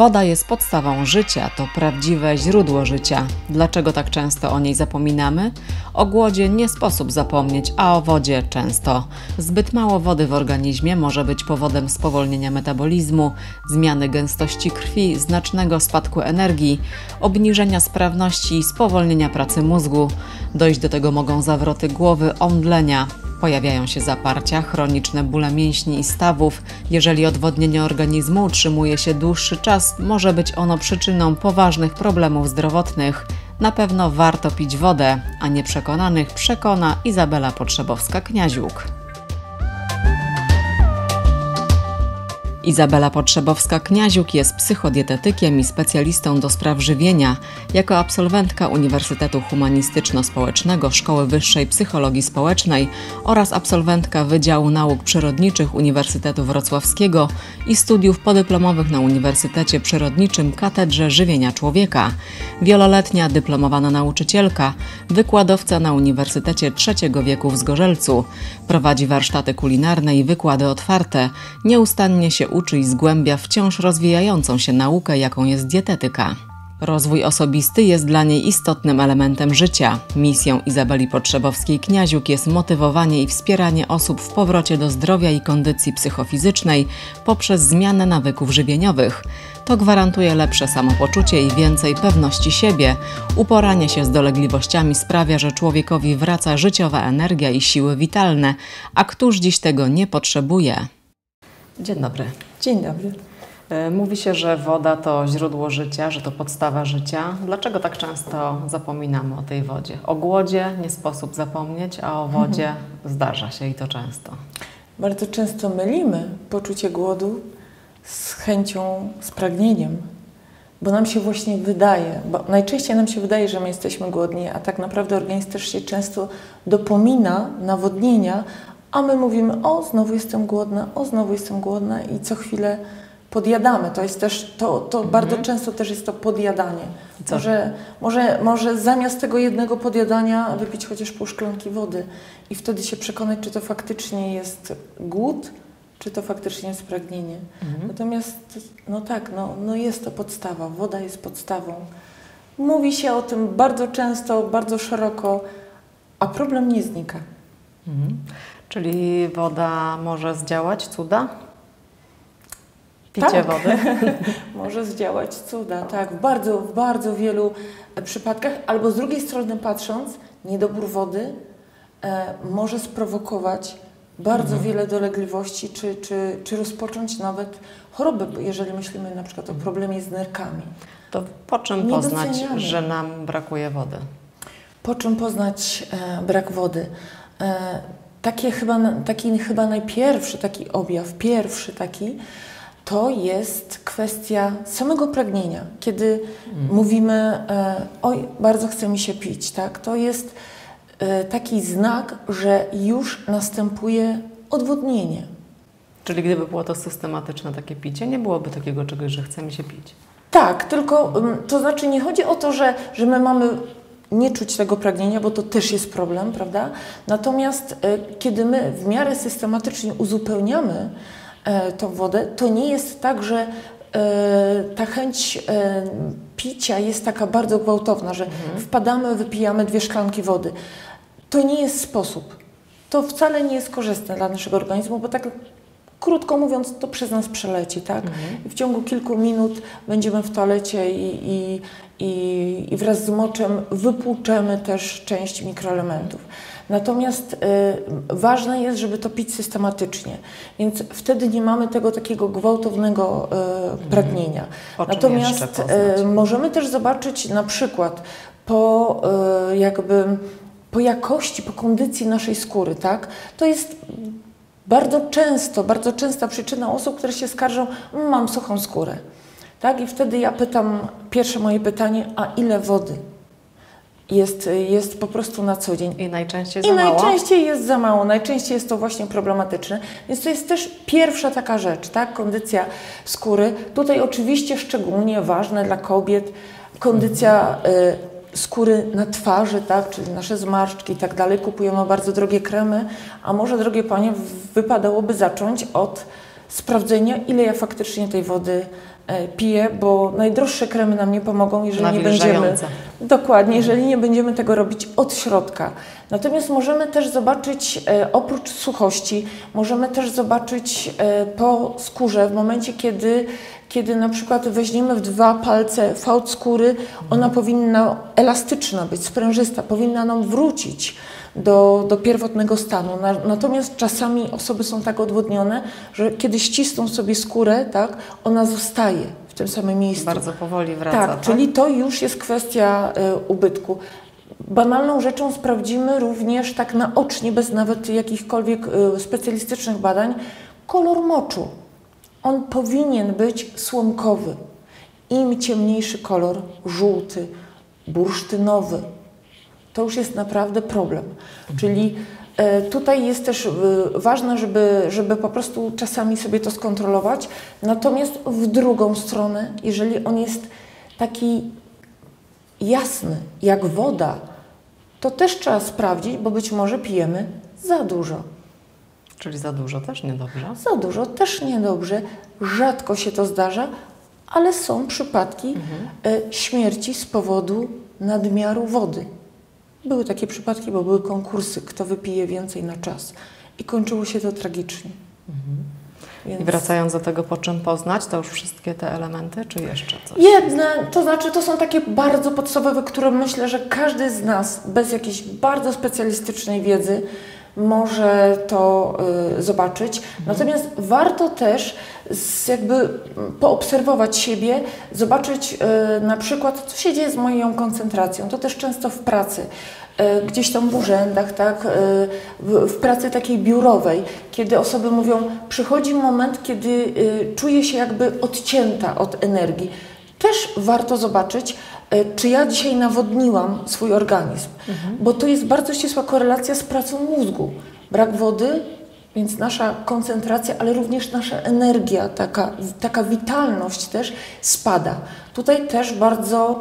Woda jest podstawą życia, to prawdziwe źródło życia. Dlaczego tak często o niej zapominamy? O głodzie nie sposób zapomnieć, a o wodzie często. Zbyt mało wody w organizmie może być powodem spowolnienia metabolizmu, zmiany gęstości krwi, znacznego spadku energii, obniżenia sprawności i spowolnienia pracy mózgu. Dojść do tego mogą zawroty głowy, omdlenia. Pojawiają się zaparcia, chroniczne bóle mięśni i stawów. Jeżeli odwodnienie organizmu utrzymuje się dłuższy czas, może być ono przyczyną poważnych problemów zdrowotnych. Na pewno warto pić wodę, a nieprzekonanych przekona Izabela Potrzebowska-Kniaziuk. Izabela Potrzebowska-Kniaziuk jest psychodietetykiem i specjalistą do spraw żywienia. Jako absolwentka Uniwersytetu Humanistyczno-Społecznego Szkoły Wyższej Psychologii Społecznej oraz absolwentka Wydziału Nauk Przyrodniczych Uniwersytetu Wrocławskiego i studiów podyplomowych na Uniwersytecie Przyrodniczym Katedrze Żywienia Człowieka. Wieloletnia dyplomowana nauczycielka, wykładowca na Uniwersytecie III wieku w Zgorzelcu. Prowadzi warsztaty kulinarne i wykłady otwarte. Nieustannie się uczy i zgłębia wciąż rozwijającą się naukę, jaką jest dietetyka. Rozwój osobisty jest dla niej istotnym elementem życia. Misją Izabeli Potrzebowskiej-Kniaziuk jest motywowanie i wspieranie osób w powrocie do zdrowia i kondycji psychofizycznej poprzez zmianę nawyków żywieniowych. To gwarantuje lepsze samopoczucie i więcej pewności siebie. Uporanie się z dolegliwościami sprawia, że człowiekowi wraca życiowa energia i siły witalne, a któż dziś tego nie potrzebuje? Dzień dobry. Dzień dobry. Mówi się, że woda to źródło życia, że to podstawa życia. Dlaczego tak często zapominamy o tej wodzie? O głodzie nie sposób zapomnieć, a o wodzie zdarza się i to często. Bardzo często mylimy poczucie głodu z chęcią, z pragnieniem, bo nam się właśnie wydaje, bo najczęściej nam się wydaje, że my jesteśmy głodni, a tak naprawdę organizm też się często dopomina nawodnienia, a my mówimy: o, znowu jestem głodna i co chwilę podjadamy. To jest też, bardzo często też jest to podjadanie. Może zamiast tego jednego podjadania wypić chociaż pół szklanki wody i wtedy się przekonać, czy to faktycznie jest głód, czy to faktycznie jest pragnienie. Natomiast, jest to podstawa. Woda jest podstawą. Mówi się o tym bardzo często, bardzo szeroko, a problem nie znika. Czyli woda może zdziałać cuda? Picie wody? Może zdziałać cuda, tak. W bardzo wielu przypadkach. Albo z drugiej strony patrząc, niedobór wody może sprowokować bardzo wiele dolegliwości, czy rozpocząć nawet choroby, jeżeli myślimy na przykład o problemie z nerkami. To po czym poznać, że nam brakuje wody? Po czym poznać brak wody? Taki chyba najpierwszy taki objaw, to jest kwestia samego pragnienia. Kiedy mówimy: oj, bardzo chce mi się pić, tak? To jest taki znak, że już następuje odwodnienie. Czyli gdyby było to systematyczne takie picie, nie byłoby takiego czegoś, że chce mi się pić. Tak, tylko to znaczy nie chodzi o to, że my mamy nie czuć tego pragnienia, bo to też jest problem, prawda? Natomiast kiedy my w miarę systematycznie uzupełniamy tą wodę, to nie jest tak, że ta chęć picia jest taka bardzo gwałtowna, że wpadamy, wypijamy 2 szklanki wody. To nie jest sposób. To wcale nie jest korzystne dla naszego organizmu, bo tak krótko mówiąc, to przez nas przeleci, tak? I w ciągu kilku minut będziemy w toalecie i wraz z moczem wypłuczemy też część mikroelementów. Natomiast ważne jest, żeby to pić systematycznie, więc wtedy nie mamy tego takiego gwałtownego pragnienia. Natomiast możemy też zobaczyć na przykład po jakości, po kondycji naszej skóry, tak? To jest bardzo częsta przyczyna osób, które się skarżą: mam suchą skórę. Tak? I wtedy ja pytam, pierwsze moje pytanie: a ile wody jest po prostu na co dzień? I najczęściej za mało? Najczęściej jest za mało, najczęściej jest to właśnie problematyczne. Więc to jest też pierwsza taka rzecz, tak? Kondycja skóry. Tutaj oczywiście szczególnie ważne dla kobiet kondycja skóry na twarzy, tak? Czyli nasze zmarszczki i tak dalej. Kupujemy bardzo drogie kremy, a może, drogie panie, wypadałoby zacząć od sprawdzenia, ile ja faktycznie tej wody piję, bo najdroższe kremy nam nie pomogą, jeżeli nie będziemy... Dokładnie, jeżeli nie będziemy tego robić od środka. Natomiast możemy też zobaczyć, oprócz suchości, możemy też zobaczyć po skórze, w momencie, kiedy na przykład weźmiemy w 2 palce fałd skóry, ona powinna elastyczna być, sprężysta, powinna nam wrócić do pierwotnego stanu. Natomiast czasami osoby są tak odwodnione, że kiedy ścisną sobie skórę, tak, ona zostaje w tym samym miejscu. Bardzo powoli wraca. Tak, czyli to już jest kwestia ubytku. Banalną rzeczą sprawdzimy również tak naocznie, bez nawet jakichkolwiek specjalistycznych badań, kolor moczu. On powinien być słomkowy. Im ciemniejszy kolor, żółty, bursztynowy, to już jest naprawdę problem. Czyli tutaj jest też ważne, żeby po prostu czasami sobie to skontrolować. Natomiast w drugą stronę, jeżeli on jest taki jasny, jak woda, to też trzeba sprawdzić, bo być może pijemy za dużo. Czyli za dużo też niedobrze? Za dużo też niedobrze. Rzadko się to zdarza, ale są przypadki śmierci z powodu nadmiaru wody. Były takie przypadki, bo były konkursy, kto wypije więcej na czas. I kończyło się to tragicznie. Więc... I wracając do tego, po czym poznać, to już wszystkie te elementy, czy jeszcze coś? Jedne, to znaczy to są takie bardzo podstawowe, które myślę, że każdy z nas bez jakiejś bardzo specjalistycznej wiedzy może to zobaczyć. Natomiast warto też jakby poobserwować siebie, zobaczyć na przykład, co się dzieje z moją koncentracją. To też często w pracy, gdzieś tam w urzędach, tak, w pracy takiej biurowej, kiedy osoby mówią, przychodzi moment, kiedy czuję się jakby odcięta od energii. Też warto zobaczyć, czy ja dzisiaj nawodniłam swój organizm, bo to jest bardzo ścisła korelacja z pracą mózgu. Brak wody, więc nasza koncentracja, ale również nasza energia, taka witalność też spada. Tutaj też bardzo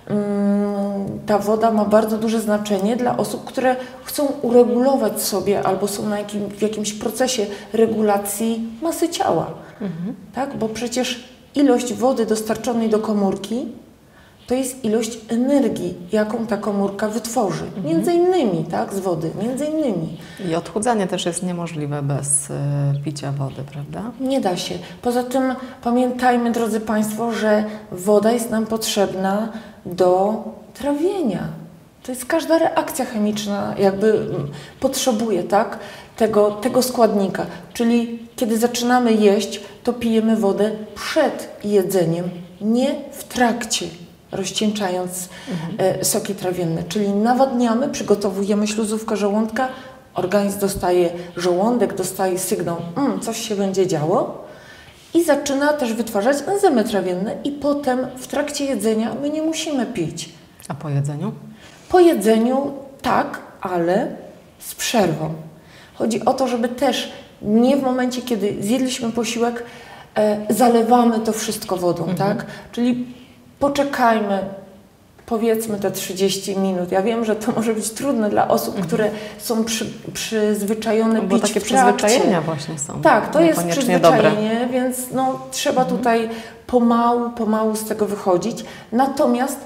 ta woda ma bardzo duże znaczenie dla osób, które chcą uregulować sobie albo są w jakimś procesie regulacji masy ciała. Tak? Bo przecież ilość wody dostarczonej do komórki to jest ilość energii, jaką ta komórka wytworzy. Między innymi, tak, z wody, między innymi. I odchudzanie też jest niemożliwe bez picia wody, prawda? Nie da się. Poza tym pamiętajmy, drodzy Państwo, że woda jest nam potrzebna do trawienia. To jest każda reakcja chemiczna, jakby potrzebuje, tak, tego składnika. Czyli kiedy zaczynamy jeść, to pijemy wodę przed jedzeniem, nie w trakcie, rozcieńczając soki trawienne. Czyli nawadniamy, przygotowujemy śluzówkę żołądka, organizm dostaje, żołądek dostaje sygnał, coś się będzie działo i zaczyna też wytwarzać enzymy trawienne i potem w trakcie jedzenia my nie musimy pić. A po jedzeniu? Po jedzeniu tak, ale z przerwą. Chodzi o to, żeby też nie w momencie, kiedy zjedliśmy posiłek, zalewamy to wszystko wodą, tak? Czyli poczekajmy, powiedzmy te 30 minut. Ja wiem, że to może być trudne dla osób, które są przyzwyczajone bo pić takie w trakcie. przyzwyczajenia właśnie są. Tak, to jest przyzwyczajenie, dobre. więc no, trzeba tutaj pomału z tego wychodzić. Natomiast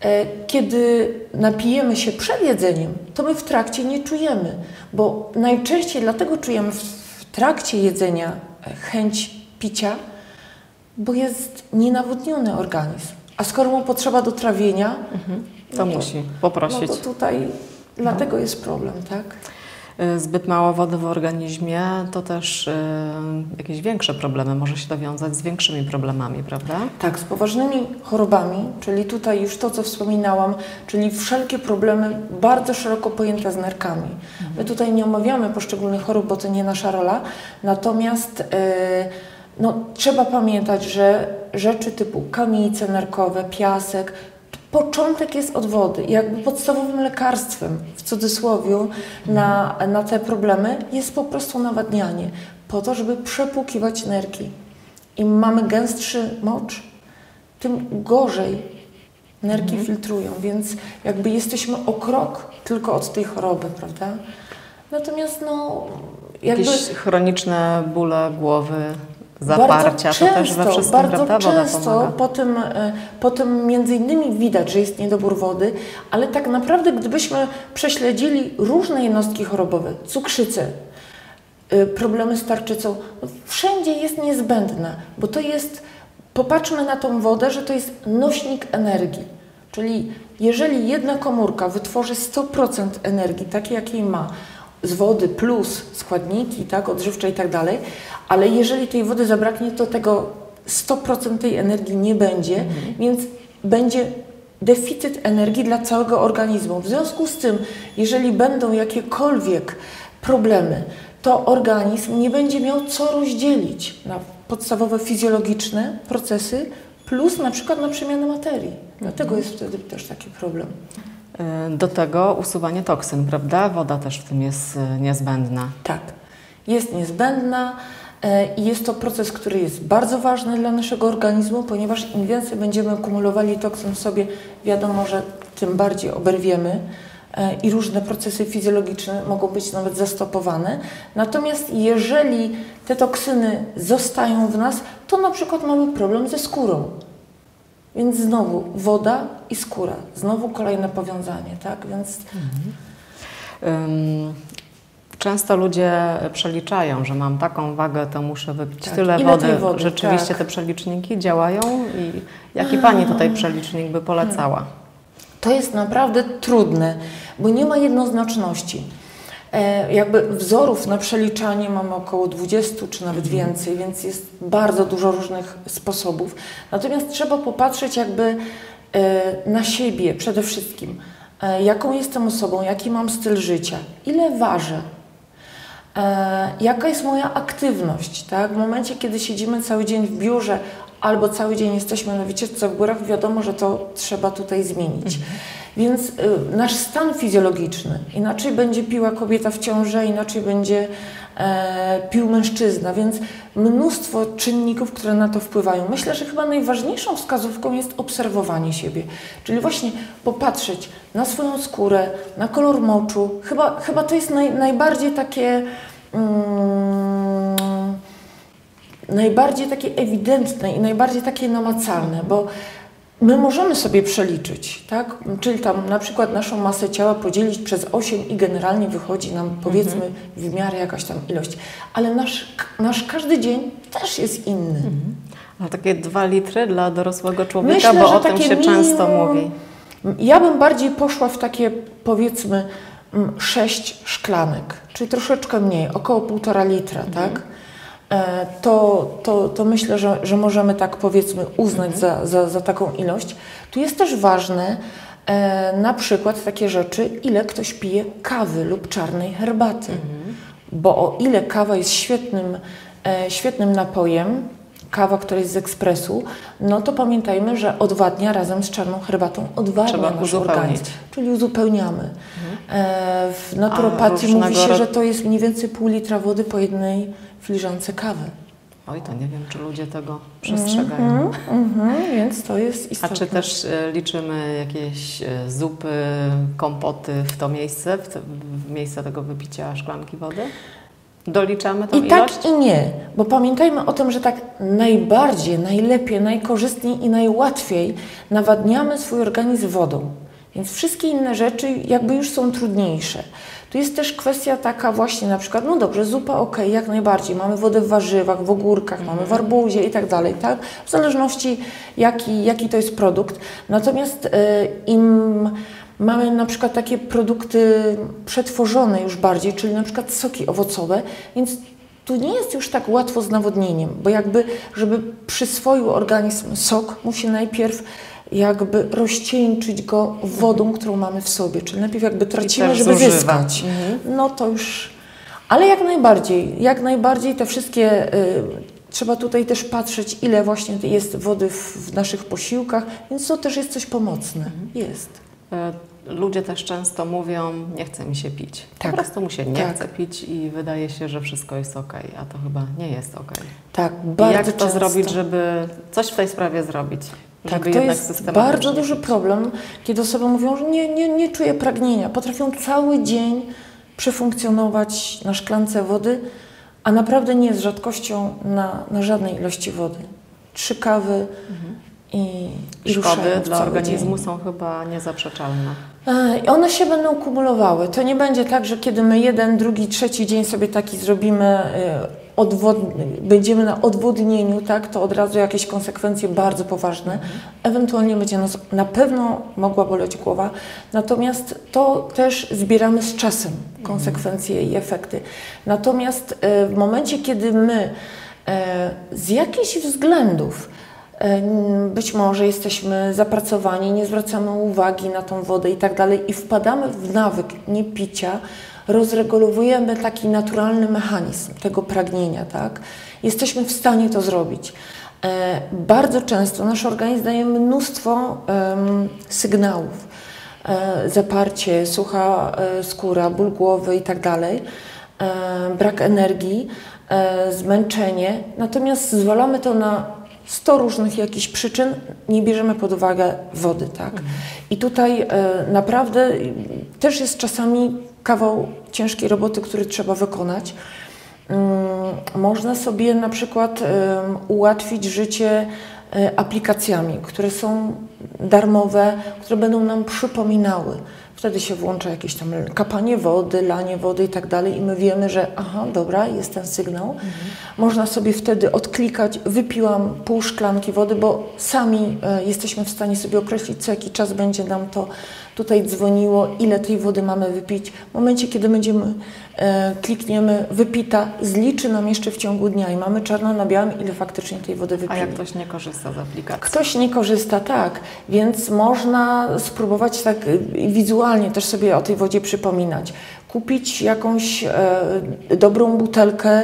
kiedy napijemy się przed jedzeniem, to my w trakcie nie czujemy, bo najczęściej dlatego czujemy w trakcie jedzenia chęć picia, bo jest nienawodniony organizm. A skoro mu potrzeba do trawienia, to musi poprosić. No to tutaj dlatego jest problem, tak? Zbyt mało wody w organizmie to też jakieś większe problemy, może się wiązać z większymi problemami, prawda? Tak, z poważnymi chorobami, czyli tutaj już to, co wspominałam, czyli wszelkie problemy bardzo szeroko pojęte z nerkami. My tutaj nie omawiamy poszczególnych chorób, bo to nie nasza rola, natomiast trzeba pamiętać, że rzeczy typu kamice nerkowe, piasek, początek jest od wody. Jakby podstawowym lekarstwem, w cudzysłowie, na te problemy jest po prostu nawadnianie, po to, żeby przepłukiwać nerki. Im mamy gęstszy mocz, tym gorzej nerki filtrują, więc jakby jesteśmy o krok tylko od tej choroby, prawda? Natomiast jakby... Jakieś chroniczne bóle głowy, zaparcia, to też we wszystkim, bardzo prawda, woda często pomaga. po tym między innymi widać, że jest niedobór wody, ale tak naprawdę gdybyśmy prześledzili różne jednostki chorobowe, cukrzycę, problemy z tarczycą, no wszędzie jest niezbędna, bo to jest, popatrzmy na tą wodę, że to jest nośnik energii, czyli jeżeli jedna komórka wytworzy 100% energii, takiej jakiej ma, z wody plus składniki, tak, odżywcze i tak dalej, ale jeżeli tej wody zabraknie, to tego 100% tej energii nie będzie, więc będzie deficyt energii dla całego organizmu. W związku z tym, jeżeli będą jakiekolwiek problemy, to organizm nie będzie miał co rozdzielić na podstawowe fizjologiczne procesy plus na przykład na przemianę materii. Dlatego jest wtedy też taki problem. Do tego usuwanie toksyn, prawda? Woda też w tym jest niezbędna. Tak, jest niezbędna i jest to proces, który jest bardzo ważny dla naszego organizmu, ponieważ im więcej będziemy kumulowali toksyn w sobie, wiadomo, że tym bardziej oberwiemy i różne procesy fizjologiczne mogą być nawet zastopowane. Natomiast jeżeli te toksyny zostają w nas, to na przykład mamy problem ze skórą. Więc znowu woda i skóra, znowu kolejne powiązanie, tak? Więc... Często ludzie przeliczają, że mam taką wagę, to muszę wypić Tak. tyle Ile wody. tej wody. Rzeczywiście Tak. te przeliczniki działają i jaki Pani tutaj przelicznik by polecała? To jest naprawdę trudne, bo nie ma jednoznaczności. Jakby wzorów na przeliczanie mamy około 20 czy nawet więcej, więc jest bardzo dużo różnych sposobów. Natomiast trzeba popatrzeć jakby na siebie przede wszystkim. Jaką jestem osobą, jaki mam styl życia, ile ważę, jaka jest moja aktywność. Tak? W momencie, kiedy siedzimy cały dzień w biurze albo cały dzień jesteśmy na wycieczce w górach, wiadomo, że to trzeba tutaj zmienić. Więc nasz stan fizjologiczny, inaczej będzie piła kobieta w ciąży, inaczej będzie pił mężczyzna, więc mnóstwo czynników, które na to wpływają. Myślę, że chyba najważniejszą wskazówką jest obserwowanie siebie, czyli właśnie popatrzeć na swoją skórę, na kolor moczu. Chyba to jest najbardziej takie... najbardziej takie ewidentne i najbardziej takie namacalne, bo my możemy sobie przeliczyć, tak? Czyli tam na przykład naszą masę ciała podzielić przez 8 i generalnie wychodzi nam, powiedzmy, w miarę jakaś tam ilość. Ale nasz każdy dzień też jest inny. A takie 2 litry dla dorosłego człowieka, Myślę, bo że o tym się często mówi. Ja bym bardziej poszła w takie, powiedzmy, 6 szklanek, czyli troszeczkę mniej, około 1,5 litra, tak? To myślę, że możemy tak, powiedzmy, uznać za taką ilość. Tu jest też ważne na przykład takie rzeczy, ile ktoś pije kawy lub czarnej herbaty. Bo o ile kawa jest świetnym napojem, kawa, która jest z ekspresu, no to pamiętajmy, że odwadnia razem z czarną herbatą, odwadnia nasz organizm, czyli uzupełniamy. W naturopatii mówi się, że to jest mniej więcej 0,5 litra wody po jednej filiżance kawy. Oj, to nie wiem, czy ludzie tego przestrzegają. Więc to jest istotne. A czy też liczymy jakieś zupy, kompoty w to miejsce, w miejsce tego wypicia szklanki wody? Doliczamy tą ilość? Tak i nie, bo pamiętajmy o tym, że tak najbardziej, najlepiej, najkorzystniej i najłatwiej nawadniamy swój organizm wodą. Więc wszystkie inne rzeczy jakby już są trudniejsze. Tu jest też kwestia taka właśnie na przykład, no dobrze, zupa okej, jak najbardziej, mamy wodę w warzywach, w ogórkach, mamy w arbuzie i tak dalej, tak? W zależności jaki to jest produkt. Natomiast im mamy na przykład takie produkty przetworzone już bardziej, czyli na przykład soki owocowe, więc tu nie jest już tak łatwo z nawodnieniem, bo jakby, żeby przyswoił organizm sok, musi najpierw jakby rozcieńczyć go wodą, którą mamy w sobie, czyli najpierw jakby tracimy, żeby zyskać. No to już... Ale jak najbardziej te wszystkie... Trzeba tutaj też patrzeć, ile właśnie jest wody w naszych posiłkach, więc to też jest coś pomocne. Jest. Ludzie też często mówią, nie chce mi się pić. Tak. Po prostu mu się nie chce pić i wydaje się, że wszystko jest okej, a to chyba nie jest okej. Tak, bardzo jak to często zrobić, żeby coś w tej sprawie zrobić? Tak, to jest bardzo duży problem, kiedy osoby mówią, że nie czuję pragnienia. Potrafią cały dzień przefunkcjonować na szklance wody, a naprawdę nie jest rzadkością na żadnej ilości wody. 3 kawy i szkody dla cały organizmu dzień. są chyba niezaprzeczalne. I one się będą kumulowały. To nie będzie tak, że kiedy my jeden, drugi, trzeci dzień sobie taki zrobimy, będziemy na odwodnieniu, tak, to od razu jakieś konsekwencje bardzo poważne. Ewentualnie będzie nas na pewno mogła boleć głowa. Natomiast to też zbieramy z czasem konsekwencje i efekty. Natomiast w momencie, kiedy my z jakichś względów być może jesteśmy zapracowani, nie zwracamy uwagi na tą wodę i tak dalej i wpadamy w nawyk niepicia, rozregulowujemy taki naturalny mechanizm tego pragnienia, tak? Jesteśmy w stanie to zrobić. Bardzo często nasz organizm daje mnóstwo sygnałów. Zaparcie, sucha skóra, ból głowy i tak dalej, brak energii, zmęczenie, natomiast zwalamy to na 100 różnych jakichś przyczyn, nie bierzemy pod uwagę wody, tak? I tutaj naprawdę też jest czasami kawał ciężkiej roboty, który trzeba wykonać. Można sobie na przykład ułatwić życie aplikacjami, które są darmowe, które będą nam przypominały. Wtedy się włącza jakieś tam kapanie wody, lanie wody i tak dalej i my wiemy, że aha, dobra, jest ten sygnał. Można sobie wtedy odklikać, wypiłam pół szklanki wody, bo sami jesteśmy w stanie sobie określić, co jaki czas będzie nam to tutaj dzwoniło, ile tej wody mamy wypić. W momencie, kiedy będziemy klikniemy wypita, zliczy nam jeszcze w ciągu dnia i mamy czarno na białym, ile faktycznie tej wody wypili. A jak ktoś nie korzysta z aplikacji? Ktoś nie korzysta, tak, więc można spróbować tak wizualnie też sobie o tej wodzie przypominać. Kupić jakąś dobrą butelkę,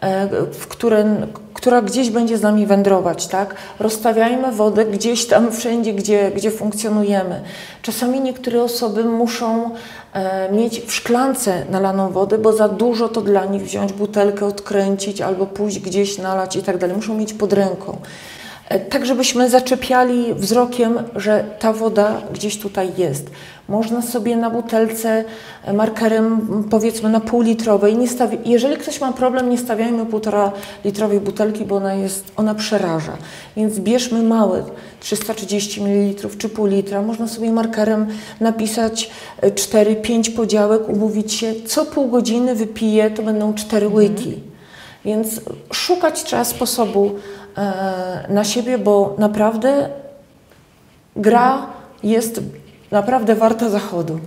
która gdzieś będzie z nami wędrować, tak? Rozstawiajmy wodę gdzieś tam wszędzie, gdzie funkcjonujemy. Czasami niektóre osoby muszą mieć w szklance nalaną wodę, bo za dużo to dla nich wziąć butelkę, odkręcić albo pójść gdzieś nalać i tak dalej. Muszą mieć pod ręką. Tak, żebyśmy zaczepiali wzrokiem, że ta woda gdzieś tutaj jest. Można sobie na butelce markerem, powiedzmy na półlitrowej, jeżeli ktoś ma problem, nie stawiajmy 1,5 litrowej butelki, bo ona przeraża. Więc bierzmy małe, 330 ml czy pół litra. Można sobie markerem napisać 4-5 podziałek, umówić się, co pół godziny wypiję, to będą 4 łyki. Więc szukać trzeba sposobu na siebie, bo naprawdę gra jest naprawdę warta zachodu.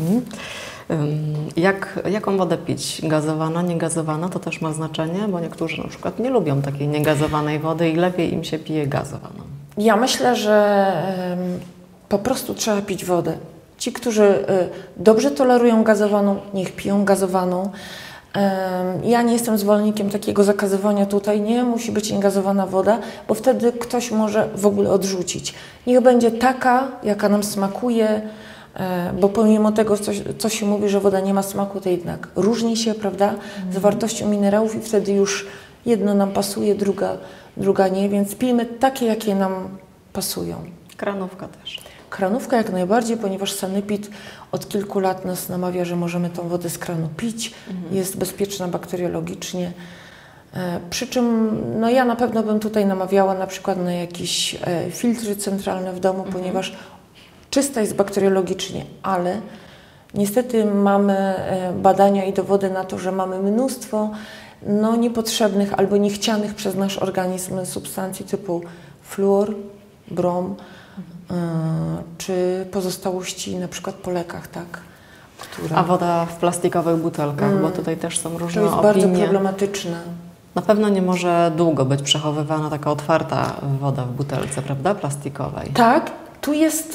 Jaką wodę pić? Gazowana, niegazowana? To też ma znaczenie, bo niektórzy na przykład nie lubią takiej niegazowanej wody i lepiej im się pije gazowaną. Ja myślę, że po prostu trzeba pić wodę. Ci, którzy dobrze tolerują gazowaną, niech piją gazowaną. Ja nie jestem zwolennikiem takiego zakazywania tutaj, nie musi być niegazowana woda, bo wtedy ktoś może w ogóle odrzucić. Niech będzie taka, jaka nam smakuje, bo pomimo tego, co się mówi, że woda nie ma smaku, to jednak różni się, prawda, zawartością minerałów i wtedy już jedna nam pasuje, druga nie, więc pijmy takie, jakie nam pasują. Kranówka też. Kranówka jak najbardziej, ponieważ sanepid od kilku lat nas namawia, że możemy tą wodę z kranu pić. Jest bezpieczna bakteriologicznie. Przy czym no ja na pewno bym tutaj namawiała na przykład na jakieś filtry centralne w domu, ponieważ czysta jest bakteriologicznie, ale niestety mamy badania i dowody na to, że mamy mnóstwo niepotrzebnych albo niechcianych przez nasz organizm substancji typu fluor, brom, czy pozostałości na przykład po lekach, tak? A woda w plastikowych butelkach, bo tutaj też są różne opinie. To jest bardzo problematyczne. Na pewno nie może długo być przechowywana taka otwarta woda w butelce, prawda? Plastikowej. Tak, tu jest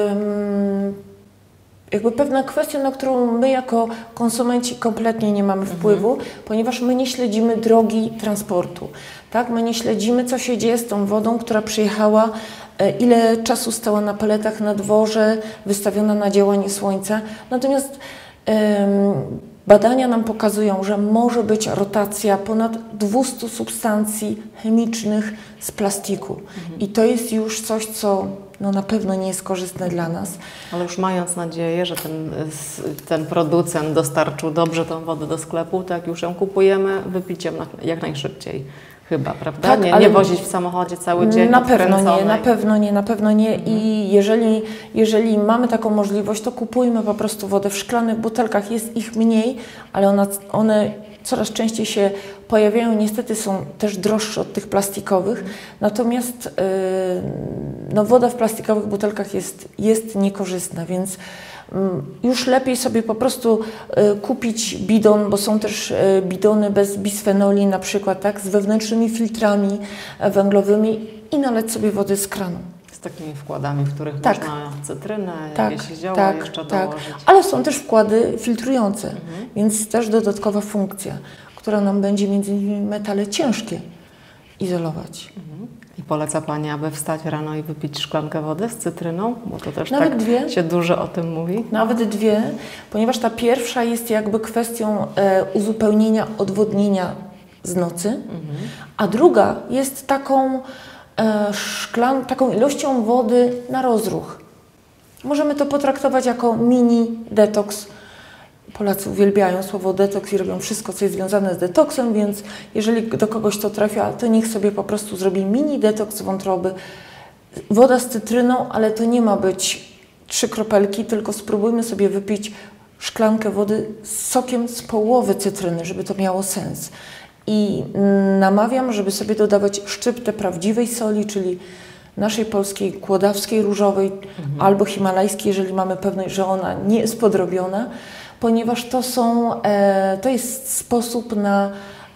jakby pewna kwestia, na którą my jako konsumenci kompletnie nie mamy wpływu, ponieważ my nie śledzimy drogi transportu. Tak? My nie śledzimy, co się dzieje z tą wodą, która przyjechała, ile czasu stała na paletach na dworze, wystawiona na działanie słońca. Natomiast badania nam pokazują, że może być rotacja ponad 200 substancji chemicznych z plastiku. I to jest już coś, co no na pewno nie jest korzystne dla nas. Ale już mając nadzieję, że ten producent dostarczył dobrze tą wodę do sklepu, to jak już ją kupujemy, wypić ją jak najszybciej. Chyba, prawda? Tak, nie wozić w samochodzie cały dzień. Na pewno nie. I jeżeli mamy taką możliwość, to kupujmy po prostu wodę w szklanych butelkach. Jest ich mniej, ale one coraz częściej się pojawiają. Niestety są też droższe od tych plastikowych. Natomiast no, woda w plastikowych butelkach jest niekorzystna, więc już lepiej sobie po prostu kupić bidon, bo są też bidony bez bisfenoli na przykład, tak, z wewnętrznymi filtrami węglowymi i nalać sobie wody z kranu. Z takimi wkładami, w których można cytrynę, jakieś zioła jeszcze dołożyć. Ale są też wkłady filtrujące, więc też dodatkowa funkcja, która nam będzie między innymi metale ciężkie izolować. I poleca Pani, aby wstać rano i wypić szklankę wody z cytryną? Bo to też nawet tak dwie. Się dużo o tym mówi. Nawet dwie, ponieważ ta pierwsza jest jakby kwestią uzupełnienia, odwodnienia z nocy, a druga jest taką ilością wody na rozruch. Możemy to potraktować jako mini detoks. Polacy uwielbiają słowo detoks i robią wszystko, co jest związane z detoksem, więc jeżeli do kogoś to trafia, to niech sobie po prostu zrobi mini detoks wątroby. Woda z cytryną, ale to nie ma być 3 kropelki, tylko spróbujmy sobie wypić szklankę wody z sokiem z połowy cytryny, żeby to miało sens. I namawiam, żeby sobie dodawać szczyptę prawdziwej soli, czyli naszej polskiej, kłodawskiej, różowej albo himalajskiej, jeżeli mamy pewność, że ona nie jest podrobiona, ponieważ to jest sposób na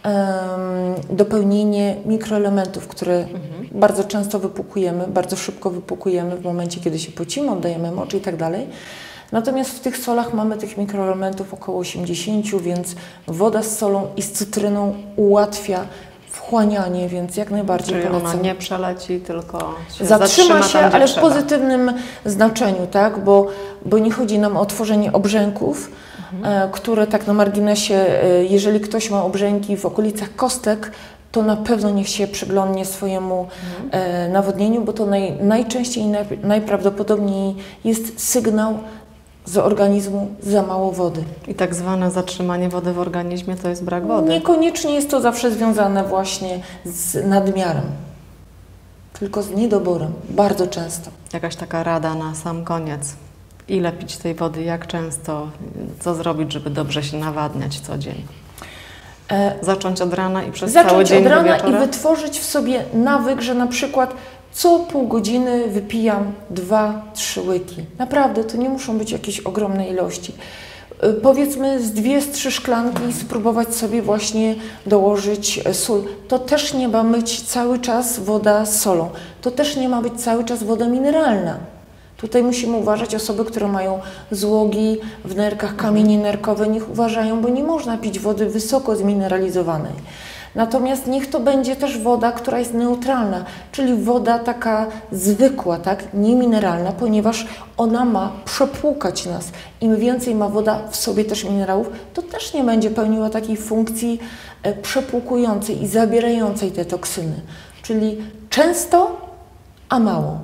dopełnienie mikroelementów, które bardzo często wypłukujemy, bardzo szybko wypłukujemy w momencie, kiedy się pocimy, oddajemy mocz i tak dalej. Natomiast w tych solach mamy tych mikroelementów około 80, więc woda z solą i z cytryną ułatwia wchłanianie, więc jak najbardziej polecam. polecam. Ona nie przeleci, tylko się zatrzyma się, tam, ale trzeba. W pozytywnym znaczeniu, tak? Bo nie chodzi nam o tworzenie obrzęków, które tak na marginesie, jeżeli ktoś ma obrzęki w okolicach kostek, to na pewno niech się przyglądnie swojemu nawodnieniu, bo to najczęściej i najprawdopodobniej jest sygnał z organizmu za mało wody. I tak zwane zatrzymanie wody w organizmie to jest brak wody? Niekoniecznie jest to zawsze związane właśnie z nadmiarem, tylko z niedoborem, bardzo często. Jakaś taka rada na sam koniec. Ile pić tej wody, jak często, co zrobić, żeby dobrze się nawadniać co dzień? Zacząć od rana i przez cały dzień do wieczora? Zacząć od rana i wytworzyć w sobie nawyk, że na przykład co pół godziny wypijam 2-3 łyki. Naprawdę, to nie muszą być jakieś ogromne ilości. Powiedzmy z 2-3 szklanki spróbować sobie właśnie dołożyć sól. To też nie ma być cały czas woda z solą. To też nie ma być cały czas woda mineralna. Tutaj musimy uważać, osoby, które mają złogi w nerkach, kamienie nerkowe, niech uważają, bo nie można pić wody wysoko zmineralizowanej. Natomiast niech to będzie też woda, która jest neutralna, czyli woda taka zwykła, tak, niemineralna, ponieważ ona ma przepłukać nas. Im więcej ma woda w sobie też minerałów, to też nie będzie pełniła takiej funkcji przepłukującej i zabierającej te toksyny. Czyli często, a mało.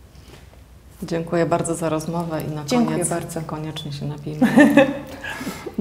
Dziękuję bardzo za rozmowę i na koniec koniecznie się napijmy.